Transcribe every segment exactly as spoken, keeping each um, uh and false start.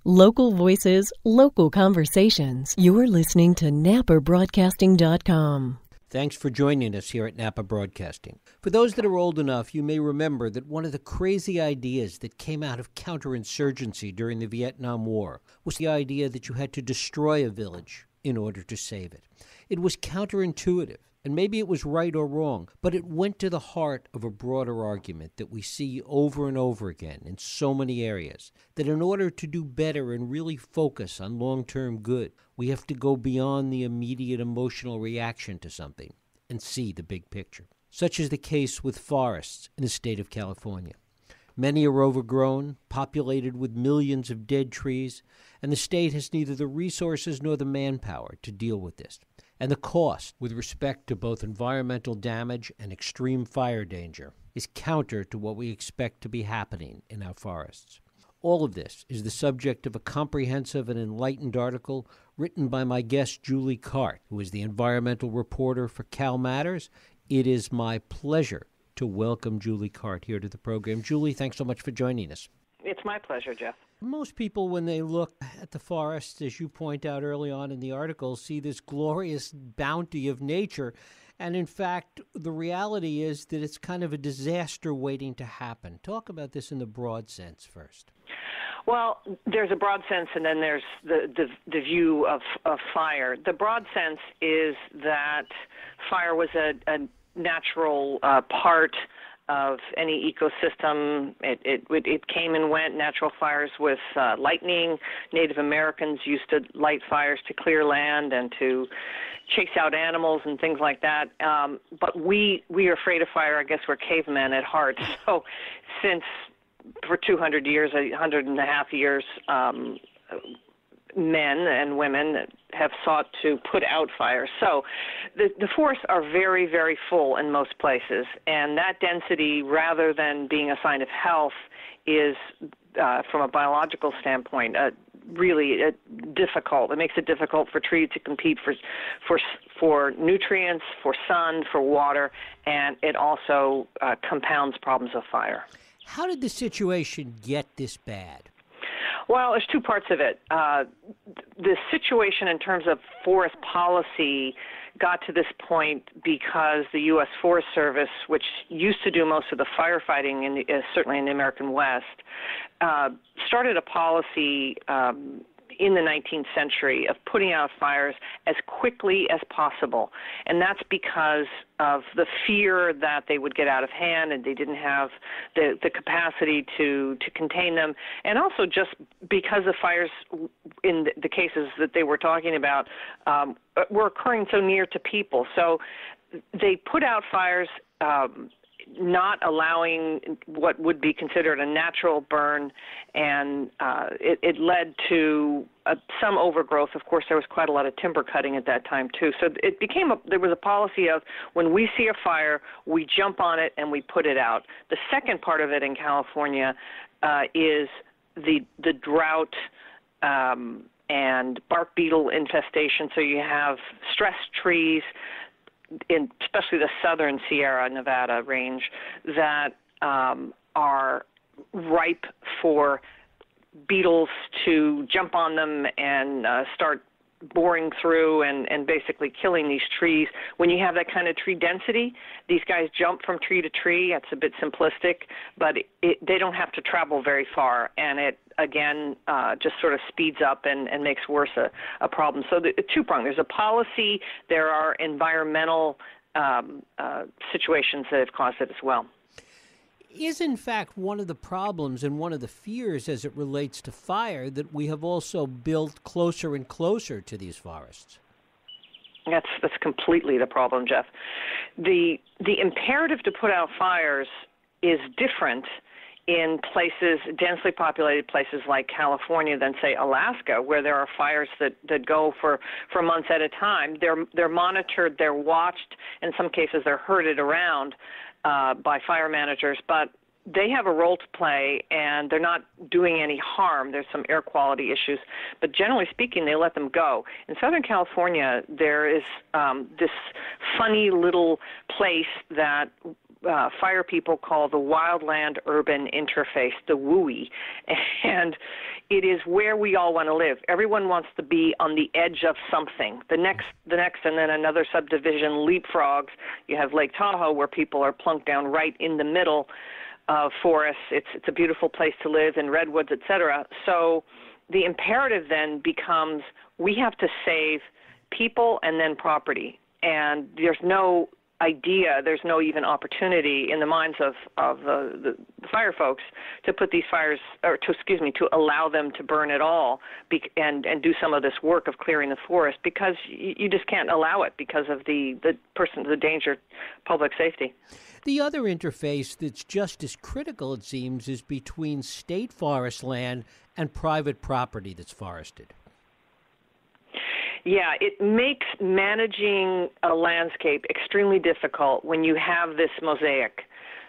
Local voices, local conversations. You're listening to Napa Broadcasting dot com. Thanks for joining us here at Napa Broadcasting. For those that are old enough, you may remember that one of the crazy ideas that came out of counterinsurgency during the Vietnam War was the idea that you had to destroy a village in order to save it. It was counterintuitive, and maybe it was right or wrong, but it went to the heart of a broader argument that we see over and over again in so many areas, that in order to do better and really focus on long-term good, we have to go beyond the immediate emotional reaction to something and see the big picture. Such is the case with forests in the state of California. Many are overgrown, populated with millions of dead trees, and the state has neither the resources nor the manpower to deal with this. And the cost, with respect to both environmental damage and extreme fire danger, is counter to what we expect to be happening in our forests. All of this is the subject of a comprehensive and enlightened article written by my guest, Julie Cart, who is the environmental reporter for Cal Matters. It is my pleasure to welcome Julie Cart here to the program. Julie, thanks so much for joining us. It's my pleasure, Jeff. Most people, when they look at the forest, as you point out early on in the article, see this glorious bounty of nature. And in fact, the reality is that it's kind of a disaster waiting to happen. Talk about this in the broad sense first. Well, there's a broad sense, and then there's the, the, the view of, of fire. The broad sense is that fire was a, a natural uh, part of any ecosystem. It, it, it came and went, natural fires with uh, lightning. Native Americans used to light fires to clear land and to chase out animals and things like that. Um, but we, we are afraid of fire. I guess we're cavemen at heart. So since for two hundred years, a hundred and a half years, um, men and women have sought to put out fires. So the, the forests are very, very full in most places, and that density, rather than being a sign of health, is, uh, from a biological standpoint, uh, really uh, difficult. It makes it difficult for trees to compete for, for, for nutrients, for sun, for water, and it also uh, compounds problems of fire. How did the situation get this bad? Well, there's two parts of it. Uh, the situation in terms of forest policy got to this point because the U S Forest Service, which used to do most of the firefighting, in the, uh, certainly in the American West, uh, started a policy um, in the nineteenth century of putting out fires as quickly as possible. And that's because of the fear that they would get out of hand and they didn't have the, the capacity to, to contain them. And also just because the fires, in the, the cases that they were talking about, um, were occurring so near to people. So they put out fires um, not allowing what would be considered a natural burn, and uh, it, it led to uh, some overgrowth. Of course, there was quite a lot of timber cutting at that time, too. So it became a, there was a policy of when we see a fire, we jump on it and we put it out. The second part of it in California uh, is the, the drought um, and bark beetle infestation. So you have stressed trees, in especially the southern Sierra Nevada range, that um, are ripe for beetles to jump on them and uh, start boring through and, and basically killing these trees. When you have that kind of tree density, these guys jump from tree to tree. That's a bit simplistic, but it, it, they don't have to travel very far, and it, again, uh, just sort of speeds up and, and makes worse a, a problem. So the, the two-pronged. There's a policy. There are environmental um, uh, situations that have caused it as well. Is, in fact, one of the problems and one of the fears as it relates to fire that we have also built closer and closer to these forests? That's that's completely the problem, Jeff. The the imperative to put out fires is different in places, densely populated places like California than, say, Alaska, where there are fires that, that go for, for months at a time. They're they're monitored, they're watched, in some cases they're herded around uh, by fire managers, but they have a role to play, and they're not doing any harm. There's some air quality issues, but generally speaking, they let them go. In Southern California, there is um, this funny little place that uh, fire people call the wildland-urban interface, the W U I, and it is where we all want to live. Everyone wants to be on the edge of something. The next, the next, and then another subdivision leapfrogs. You have Lake Tahoe, where people are plunked down right in the middle of forests. It's it's a beautiful place to live, and redwoods, et cetera. So the imperative then becomes we have to save people and then property. And there's no idea, there's no even opportunity in the minds of, of the, the, the fire folks to put these fires, or to, excuse me, to allow them to burn at all be, and, and do some of this work of clearing the forest, because you, you just can't allow it because of the, the person, the danger, public safety. The other interface that's just as critical, it seems, is between state forest land and private property that's forested. Yeah, it makes managing a landscape extremely difficult when you have this mosaic.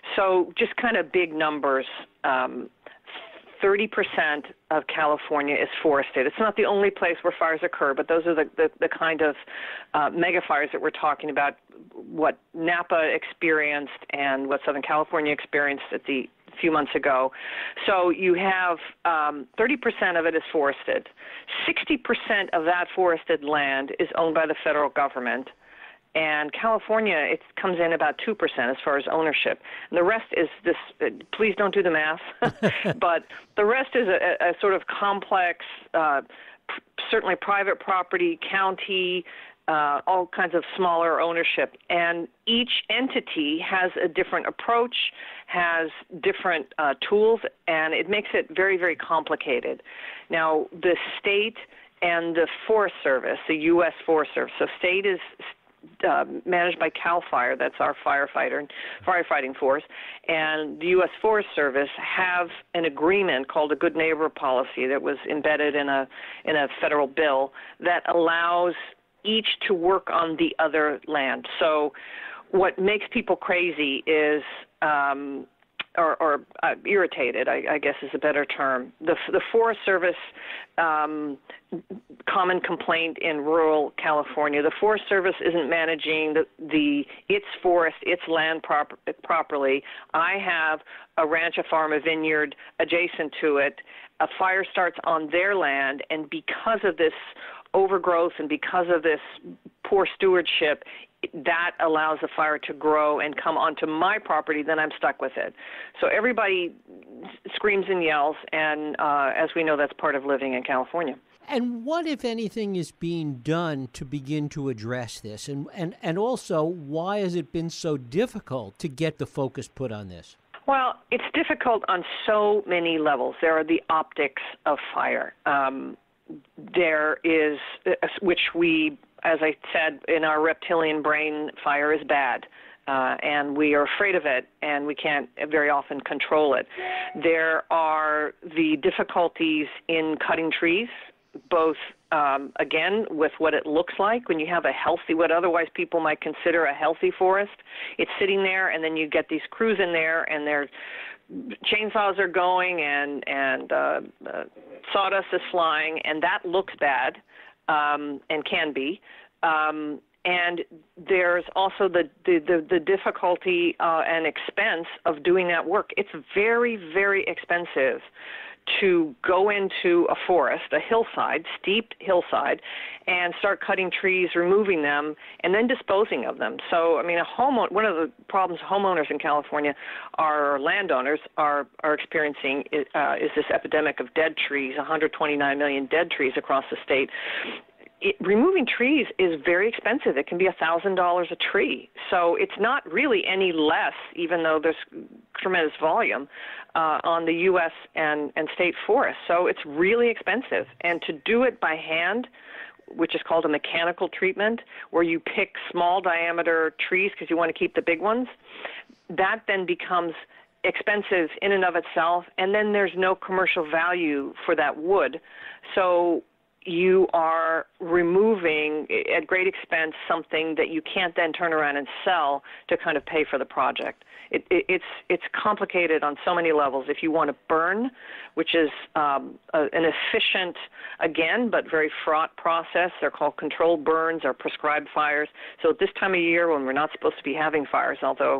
So just kind of big numbers, um, thirty percent of California is forested. It's not the only place where fires occur, but those are the, the, the kind of uh, mega fires that we're talking about, what Napa experienced and what Southern California experienced at the few months ago. So you have um, thirty percent of it is forested. sixty percent of that forested land is owned by the federal government. And California, it comes in about two percent as far as ownership. And the rest is this, uh, please don't do the math, but the rest is a, a sort of complex, uh, p- certainly private property, county, Uh, all kinds of smaller ownership. And each entity has a different approach, has different uh, tools, and it makes it very, very complicated. Now, the state and the Forest Service, the U S Forest Service, so state is uh, managed by CAL FIRE, that's our firefighter, firefighting force, and the U S Forest Service have an agreement called a Good Neighbor Policy that was embedded in a in a federal bill that allows each to work on the other land. So what makes people crazy is, um, or, or uh, irritated, I, I guess is a better term. The, the Forest Service, um, common complaint in rural California, the Forest Service isn't managing the, the its forest, its land prop, properly. I have a ranch, a farm, a vineyard adjacent to it. A fire starts on their land, and because of this overgrowth and because of this poor stewardship, that allows the fire to grow and come onto my property, then I'm stuck with it. So everybody screams and yells, and uh, as we know, that's part of living in California. And what, if anything, is being done to begin to address this? And, and, and also, why has it been so difficult to get the focus put on this? Well, it's difficult on so many levels. There are the optics of fire. Um, There is, which we, as I said, in our reptilian brain, fire is bad, uh, and we are afraid of it, and we can't very often control it. There are the difficulties in cutting trees, both, um, again, with what it looks like when you have a healthy, what otherwise people might consider a healthy forest. It's sitting there, and then you get these crews in there, and they're chainsaws are going and and uh, uh, sawdust is flying, and that looks bad um, and can be. Um, and there's also the the, the, the difficulty uh, and expense of doing that work. It's very, very expensive to go into a forest, a hillside, steep hillside, and start cutting trees, removing them, and then disposing of them. So, I mean, a homeowner, one of the problems homeowners in California, are landowners, are are experiencing uh, is this epidemic of dead trees, one hundred twenty-nine million dead trees across the state. It, removing trees is very expensive. It can be one thousand dollars a tree. So it's not really any less, even though there's tremendous volume uh, on the U S and, and state forests. So it's really expensive. And to do it by hand, which is called a mechanical treatment, where you pick small diameter trees because you want to keep the big ones, that then becomes expensive in and of itself, and then there's no commercial value for that wood. So you are removing at great expense something that you can't then turn around and sell to kind of pay for the project. It, it, it's it's complicated on so many levels. If you want to burn, which is um, a, an efficient, again, but very fraught process, they're called controlled burns or prescribed fires. So at this time of year when we're not supposed to be having fires, although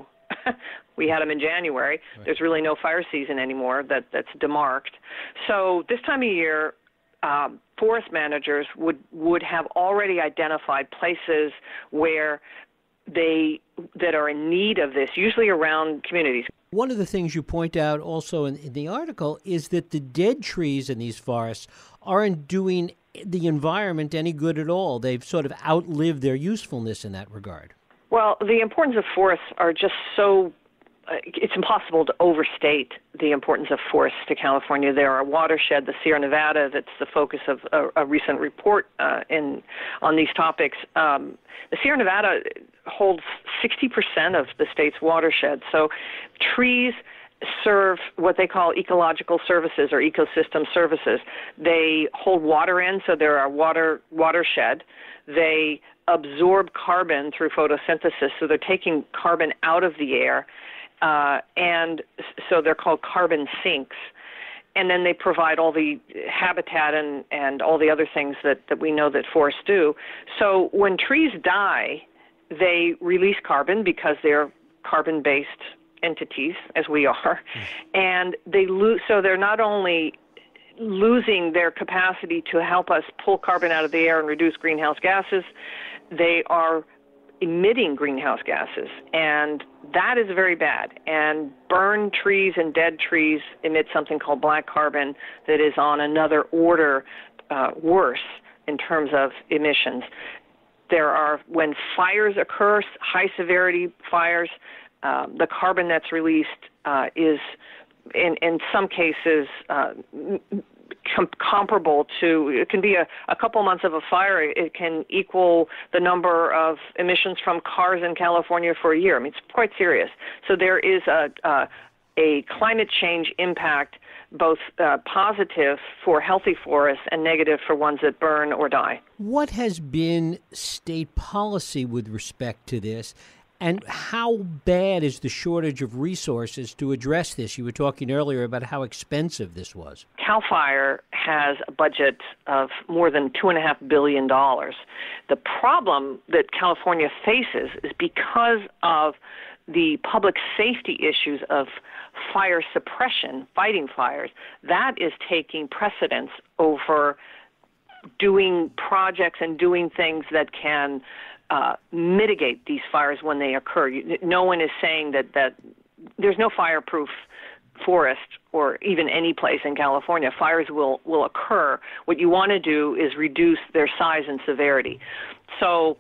we had them in January. Right. There's really no fire season anymore that, that's demarked. So this time of year, um, forest managers would, would have already identified places where they that are in need of this, usually around communities. One of the things you point out also in, in the article is that the dead trees in these forests aren't doing the environment any good at all. They've sort of outlived their usefulness in that regard. Well, the importance of forests are just so uh, it's impossible to overstate the importance of forests to California. There are a watershed, the Sierra Nevada, that's the focus of a, a recent report uh, in on these topics. Um, the Sierra Nevada holds sixty percent of the state's watershed. So trees serve what they call ecological services or ecosystem services. They hold water in, so they're a water watershed. They absorb carbon through photosynthesis, so they're taking carbon out of the air, uh, and so they're called carbon sinks. And then they provide all the habitat and, and all the other things that, that we know that forests do. So when trees die, they release carbon because they're carbon-based entities, as we are, and they lose. So they're not only losing their capacity to help us pull carbon out of the air and reduce greenhouse gases, they are emitting greenhouse gases, and that is very bad. And burned trees and dead trees emit something called black carbon that is on another order uh, worse in terms of emissions. There are, when fires occur, high-severity fires, uh, the carbon that's released uh, is, in, in some cases, uh, com- comparable to, it can be a, a couple months of a fire. It can equal the number of emissions from cars in California for a year. I mean, it's quite serious. So there is a, uh, a climate change impact, both uh, positive for healthy forests and negative for ones that burn or die. What has been state policy with respect to this, and how bad is the shortage of resources to address this? You were talking earlier about how expensive this was. CAL FIRE has a budget of more than two point five billion dollars. The problem that California faces is because of the public safety issues of fire suppression, fighting fires, that is taking precedence over doing projects and doing things that can uh, mitigate these fires when they occur. You, no one is saying that, that there's no fireproof forest or even any place in California. Fires will, will occur. What you want to do is reduce their size and severity. So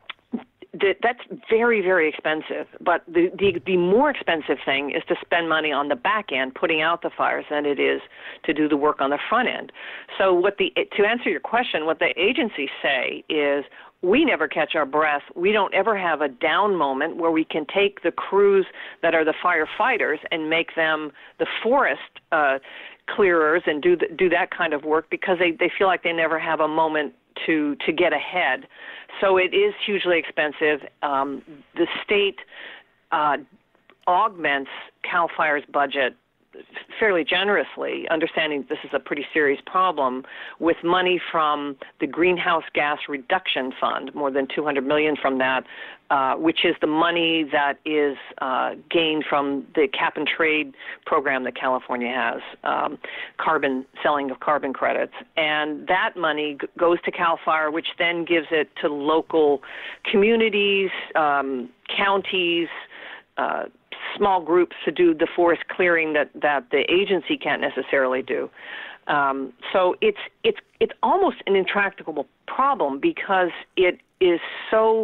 that's very, very expensive. But the, the the more expensive thing is to spend money on the back end, putting out the fires, than it is to do the work on the front end. So what the to answer your question, what the agencies say is, we never catch our breath. We don't ever have a down moment where we can take the crews that are the firefighters and make them the forest uh, clearers and do the, do that kind of work, because they, they feel like they never have a moment to to get ahead. So it is hugely expensive. Um, the state uh, augments CAL FIRE's budget fairly generously, understanding this is a pretty serious problem, with money from the Greenhouse Gas Reduction Fund, more than two hundred million dollars from that, uh, which is the money that is uh, gained from the cap and trade program that California has, um, carbon selling of carbon credits. And that money g- goes to CAL FIRE, which then gives it to local communities, um, counties, uh, small groups to do the forest clearing that, that the agency can't necessarily do. Um, so it's it's it's almost an intractable problem, because it is so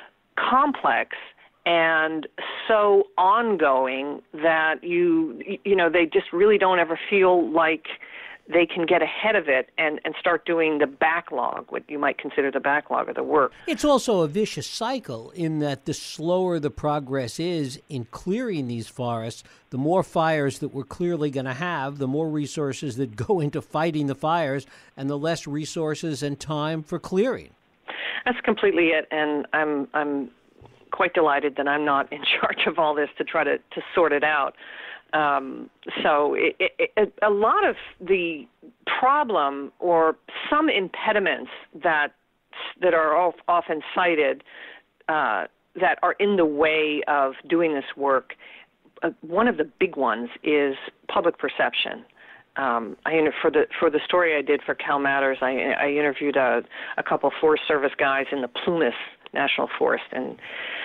complex and so ongoing that you you know they just really don't ever feel like they can get ahead of it and, and start doing the backlog, what you might consider the backlog of the work. It's also a vicious cycle in that the slower the progress is in clearing these forests, the more fires that we're clearly going to have, the more resources that go into fighting the fires, and the less resources and time for clearing. That's completely it, and I'm I'm quite delighted that I'm not in charge of all this to try to, to sort it out. Um, so it, it, it, a lot of the problem, or some impediments that that are often cited, uh, that are in the way of doing this work, uh, one of the big ones is public perception. Um, I for the for the story I did for Cal Matters, I, I interviewed a, a couple of Forest Service guys in the Plumas National Forest and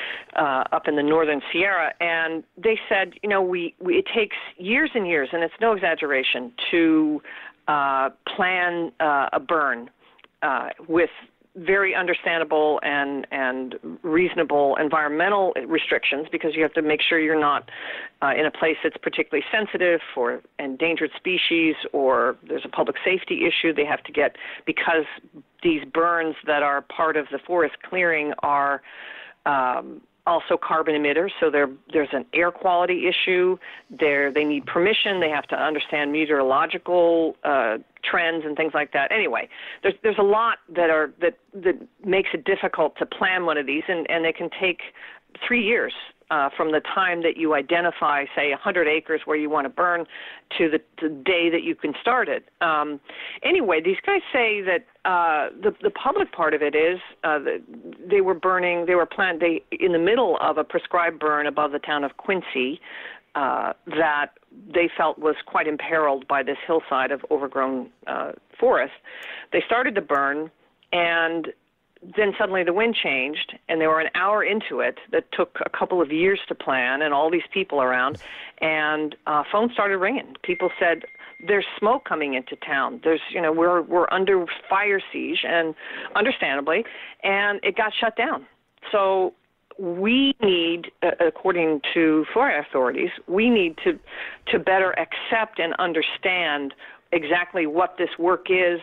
uh, up in the northern Sierra, and they said, you know, we, we it takes years and years, and it's no exaggeration, to uh, plan uh, a burn uh, with very understandable and and reasonable environmental restrictions, because you have to make sure you're not uh, in a place that's particularly sensitive for endangered species, or there's a public safety issue. They have to get, because these burns that are part of the forest clearing are um, also carbon emitters, so there there's an air quality issue. There they need permission. They have to understand meteorological uh, trends and things like that. Anyway, there's there's a lot that are that that makes it difficult to plan one of these, and, and they can take three years uh, from the time that you identify, say, one hundred acres where you want to burn to the, the day that you can start it. Um, anyway, these guys say that uh, the the public part of it is uh, that they were burning, they were planned they in the middle of a prescribed burn above the town of Quincy uh, that they felt was quite imperiled by this hillside of overgrown uh, forest. They started to burn, and then suddenly the wind changed, and they were an hour into it that took a couple of years to plan, and all these people around, and uh, phones started ringing. People said, there's smoke coming into town. There's, you know, we're we're under fire siege, and understandably, and it got shut down. So we need, uh, according to forest authorities, we need to to better accept and understand exactly what this work is.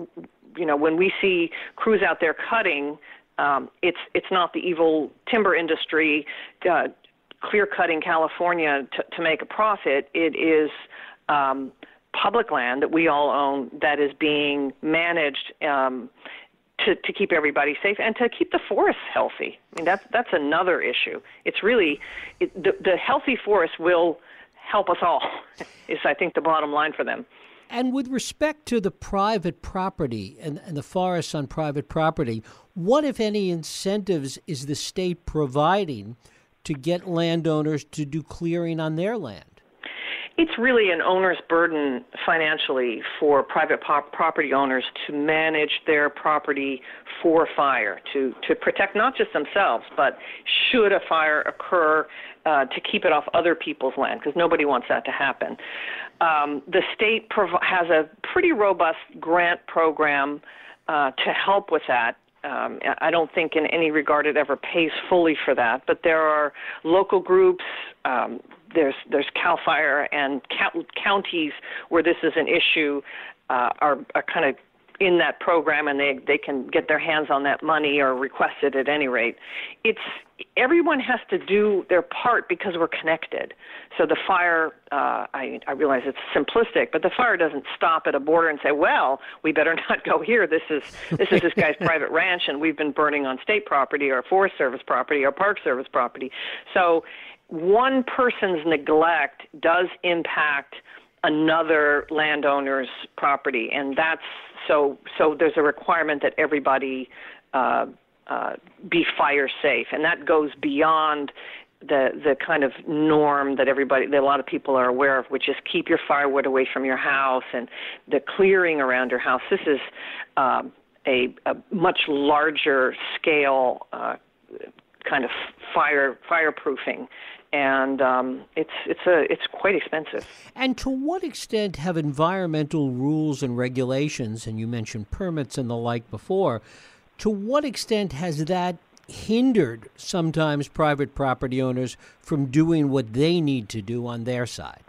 You know, when we see crews out there cutting, um, it's it's not the evil timber industry uh, clear-cutting California to, to make a profit. It is um, public land that we all own that is being managed um, to, to keep everybody safe and to keep the forests healthy. I mean, that's that's another issue. It's really it, the, the healthy forest will help us all. Is I think the bottom line for them. And with respect to the private property and, and the forests on private property, what, if any, incentives is the state providing to get landowners to do clearing on their land? It's really an owner's burden financially for private pop- property owners to manage their property for fire, to, to protect not just themselves, but should a fire occur, uh, to keep it off other people's land, because nobody wants that to happen. Um, the state prov- has a pretty robust grant program uh, to help with that. Um, I don't think in any regard it ever pays fully for that, but there are local groups, um, there's there's CAL FIRE, and count- counties where this is an issue uh, are, are kind of in that program, and they, they can get their hands on that money or request it at any rate. It's everyone has to do their part because we're connected. So the fire, uh, I, I realize it's simplistic, but the fire doesn't stop at a border and say, well, we better not go here. This is this is this guy's private ranch, and we've been burning on state property or Forest Service property or Park Service property. So one person's neglect does impact another landowner's property, and that's so. So there's a requirement that everybody uh, uh, be fire safe, and that goes beyond the the kind of norm that everybody, that a lot of people are aware of, which is keep your firewood away from your house and the clearing around your house. This is um, a, a much larger scale uh, kind of fire fireproofing. And um, it's it's a it's quite expensive. And to what extent have environmental rules and regulations, and you mentioned permits and the like before, to what extent has that hindered sometimes private property owners from doing what they need to do on their side?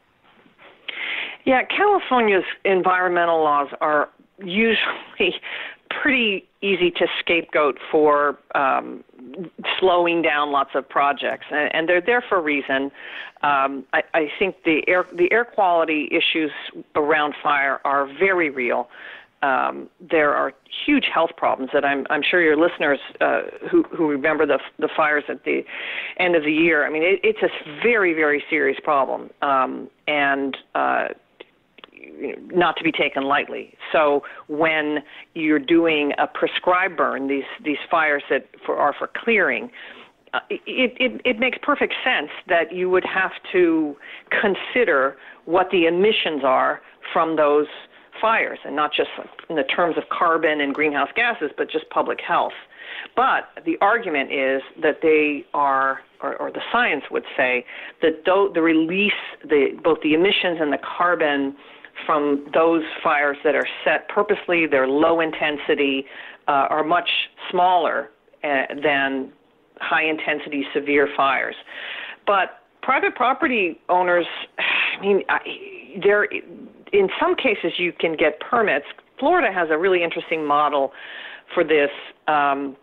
Yeah, California's environmental laws are usually pretty easy to scapegoat for um, slowing down lots of projects, and, and they're there for a reason. Um, I, I think the air the air quality issues around fire are very real. Um, there are huge health problems that I'm I'm sure your listeners uh, who who remember the the fires at the end of the year. I mean, it, it's a very very serious problem, um, and uh, not to be taken lightly. So when you're doing a prescribed burn, these these fires that for, are for clearing, uh, it, it, it makes perfect sense that you would have to consider what the emissions are from those fires, and not just in the terms of carbon and greenhouse gases, but just public health. But the argument is that they are, or, or the science would say, that though the release, the, both the emissions and the carbon from those fires that are set purposely, they're low intensity, uh, are much smaller uh, than high-intensity severe fires. But private property owners, I mean, they're, in some cases you can get permits. Florida has a really interesting model for this, um,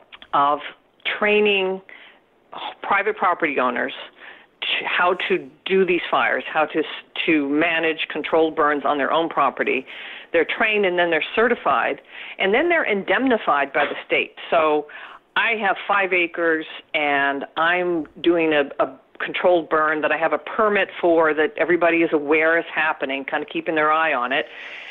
of training private property owners to how to do these fires, how to to manage controlled burns on their own property. They're trained and then they're certified, and then they're indemnified by the state. So I have five acres and I'm doing a, a controlled burn that I have a permit for, that everybody is aware is happening, kind of keeping their eye on it.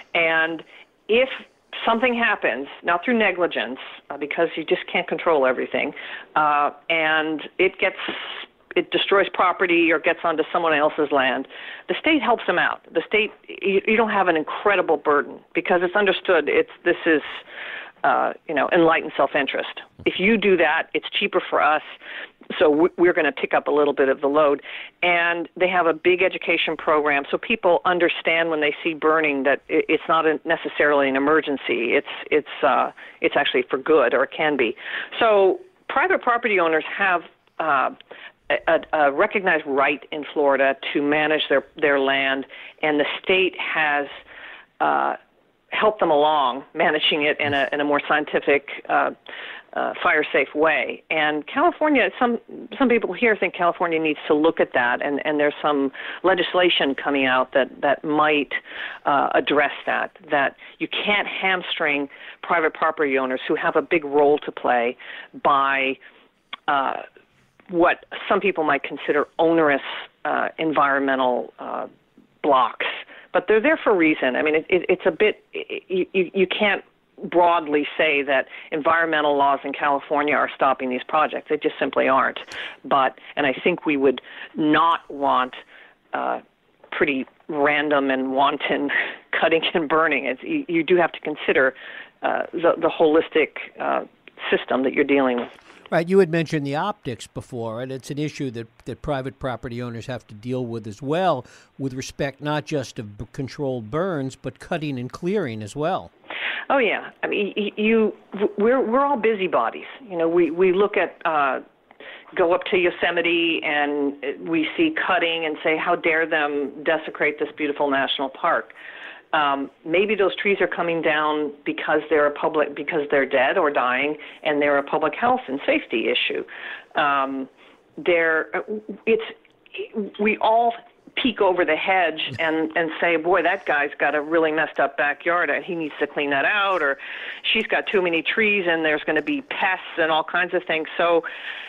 And if something happens, not through negligence, uh, because you just can't control everything, uh, and it gets, it destroys property or gets onto someone else's land, the state helps them out. The state, you, you don't have an incredible burden because it's understood. It's this is, uh, you know, enlightened self-interest. If you do that, it's cheaper for us. So we're going to pick up a little bit of the load. And they have a big education program so people understand when they see burning that it's not necessarily an emergency. It's it's uh, it's actually for good, or it can be. So private property owners have uh, a, a recognized right in Florida to manage their, their land, and the state has uh, helped them along managing it in a in a more scientific uh Uh, fire-safe way. And California, some some people here think California needs to look at that, and, and there's some legislation coming out that, that might uh, address that, that you can't hamstring private property owners who have a big role to play by uh, what some people might consider onerous uh, environmental uh, blocks. But they're there for a reason. I mean, it, it, it's a bit, it, you, you can't broadly say that environmental laws in California are stopping these projects. They just simply aren't. But, and I think we would not want uh, pretty random and wanton cutting and burning. It's, you, you do have to consider uh, the, the holistic uh, system that you're dealing with. Right. You had mentioned the optics before, and it's an issue that, that private property owners have to deal with as well, with respect not just of b- controlled burns, but cutting and clearing as well. Oh yeah, I mean, you, we're we're all busybodies. You know, we we look at uh, go up to Yosemite and we see cutting and say, how dare them desecrate this beautiful national park? Um, maybe those trees are coming down because they're a public because they're dead or dying, and they're a public health and safety issue. Um, they're it's we all peek over the hedge and, and say, boy, that guy's got a really messed up backyard and he needs to clean that out, or she's got too many trees and there's going to be pests and all kinds of things. So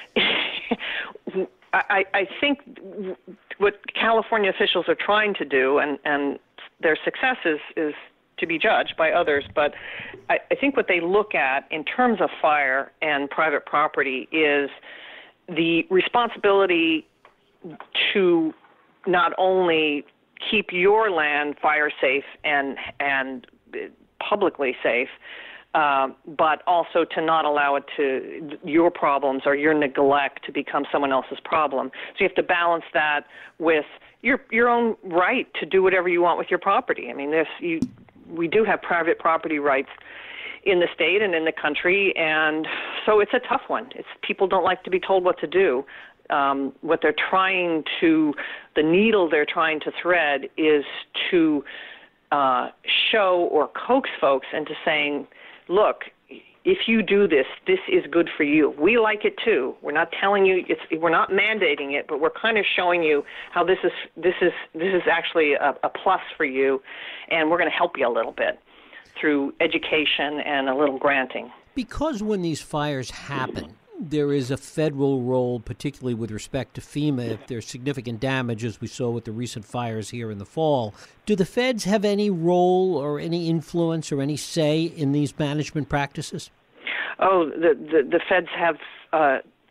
I, I think what California officials are trying to do, and, and their success is, is to be judged by others, but I, I think what they look at in terms of fire and private property is the responsibility to not only keep your land fire safe and and publicly safe, uh, but also to not allow it to your problems or your neglect to become someone else's problem. So you have to balance that with your your own right to do whatever you want with your property. I mean, there's you we do have private property rights in the state and in the country, and so it's a tough one. It's people don't like to be told what to do. Um, what they're trying to, the needle they're trying to thread is to uh, show or coax folks into saying, look, if you do this, this is good for you. We like it too. We're not telling you, it's, we're not mandating it, but we're kind of showing you how this is this is this is actually a, a plus for you, and we're going to help you a little bit through education and a little granting. Because when these fires happen, there is a federal role, particularly with respect to FEMA, if there's significant damage, as we saw with the recent fires here in the fall. Do the feds have any role or any influence or any say in these management practices? Oh, the the, the feds have uh,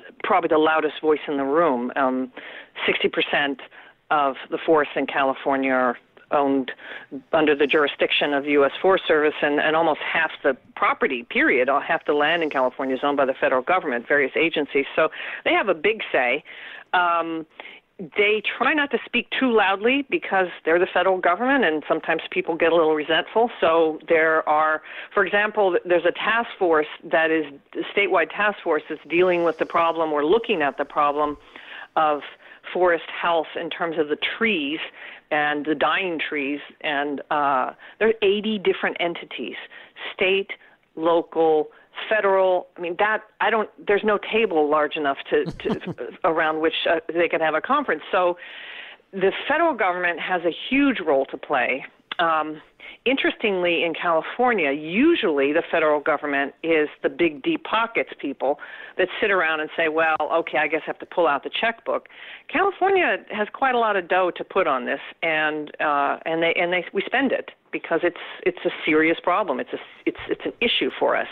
probably the loudest voice in the room. Um, sixty percent of the forests in California are owned under the jurisdiction of the U S Forest Service, and, and almost half the property, period, or half the land in California is owned by the federal government, various agencies. So they have a big say. Um, they try not to speak too loudly because they're the federal government, and sometimes people get a little resentful. So there are, for example, there's a task force that is a statewide task force that's dealing with the problem or looking at the problem of forest health in terms of the trees and the dying trees. And uh, there are eighty different entities, state, local, federal. I mean, that I don't. There's no table large enough to, to around which uh, they can have a conference. So the federal government has a huge role to play. Um, interestingly, in California, usually the federal government is the big deep pockets people that sit around and say, well, okay, I guess I have to pull out the checkbook. California has quite a lot of dough to put on this, and uh, and they and they we spend it because it's it's a serious problem. It's a it's it's an issue for us.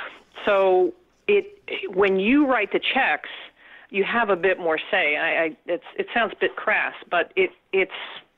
So it when you write the checks, you have a bit more say. I, I it's it sounds a bit crass, but it it's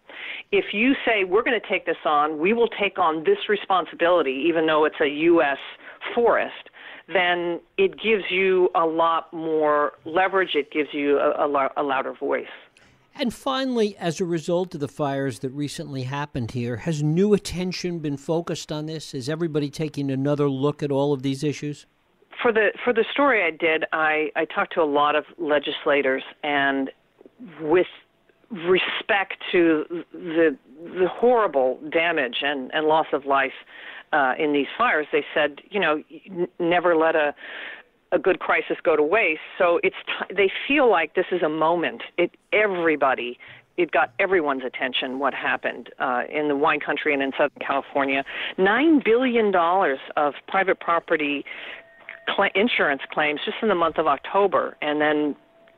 if you say we're going to take this on, we will take on this responsibility, even though it's a U S forest, then it gives you a lot more leverage. It gives you a, a, a louder voice. And finally, as a result of the fires that recently happened here, has new attention been focused on this? Is everybody taking another look at all of these issues? For the for the story I did, I, I talked to a lot of legislators, and with respect to the the horrible damage and, and loss of life uh, in these fires, they said, you know, n- never let a a good crisis go to waste. So it's t- they feel like this is a moment. It everybody, it got everyone's attention. What happened uh, in the wine country and in Southern California? Nine billion dollars of private property cl- insurance claims just in the month of October, and then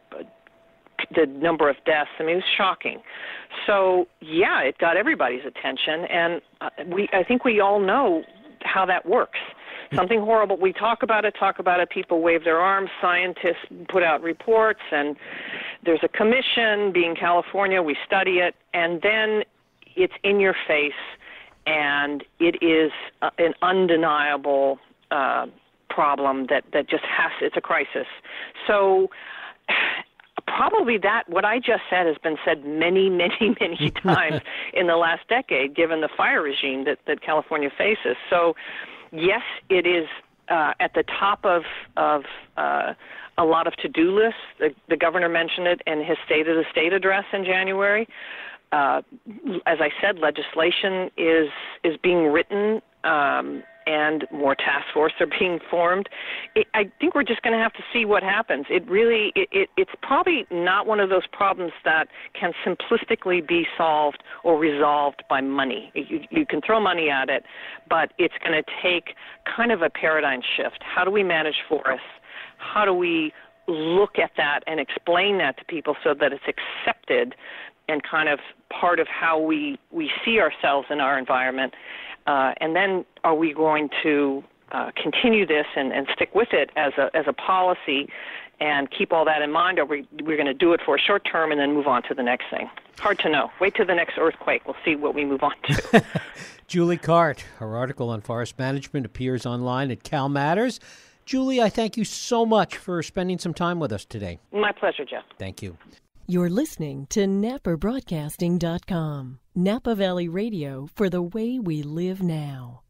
the number of deaths. I mean, it was shocking. So yeah, it got everybody's attention, and uh, we I think we all know how that works. Something horrible. We talk about it, talk about it, people wave their arms, scientists put out reports, and there's a commission. Being California, we study it, and then it's in your face, and it is uh, an undeniable uh, problem that, that just has, it's a crisis. So probably that, what I just said has been said many, many, many times in the last decade, given the fire regime that, that California faces. So yes, it is uh, at the top of, of uh, a lot of to-do lists. The, the governor mentioned it in his State of the State address in January. Uh, as I said, legislation is is being written, um, and more task forces are being formed. It, I think we're just going to have to see what happens. It really, it, it, it's probably not one of those problems that can simplistically be solved or resolved by money. You, you can throw money at it, but it's going to take kind of a paradigm shift. How do we manage forests? How do we look at that and explain that to people so that it's accepted and kind of part of how we, we see ourselves in our environment? Uh, and then are we going to uh, continue this and, and stick with it as a as a policy and keep all that in mind, or we, we're going to do it for a short term and then move on to the next thing? Hard to know. Wait till the next earthquake. We'll see what we move on to. Julie Cart, her article on forest management appears online at Cal Matters. Julie, I thank you so much for spending some time with us today. My pleasure, Jeff. Thank you. You're listening to Napa Broadcasting dot com, Napa Valley Radio for the way we live now.